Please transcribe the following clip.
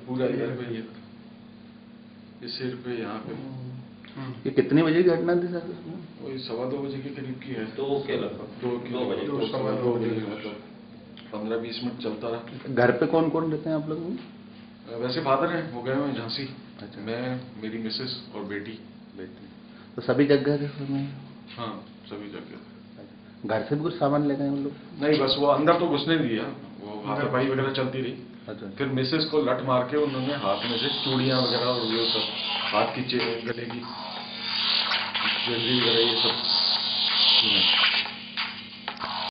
पूरा इधर पे ये सिर पे यहाँ पे। ये कितने बजे की घटना थी सर? वही 2:15 बजे के करीब की है। 2 के लगभग 2 बजे, 2 बजे मतलब 15-20 मिनट चलता रहा। घर पे कौन कौन रहते हैं आप लोग? वैसे फादर हैं, वो गए हुए हैं झांसी। अच्छा। मैं, मेरी मिसेस और बेटी। तो सभी जगह थे उसमें? हाँ, सभी जगह। घर से भी कुछ सामान ले गए हम लोग? नहीं, बस वो अंदर तो घुसने नहीं दिया, वो हाथापाई वगैरह चलती रही। अच्छा। फिर मिसेस को लट मार के उन्होंने हाथ में से चूड़ियाँ वगैरह और ये सब, हाथ की गले की ज्वेलरी वगैरह ये सब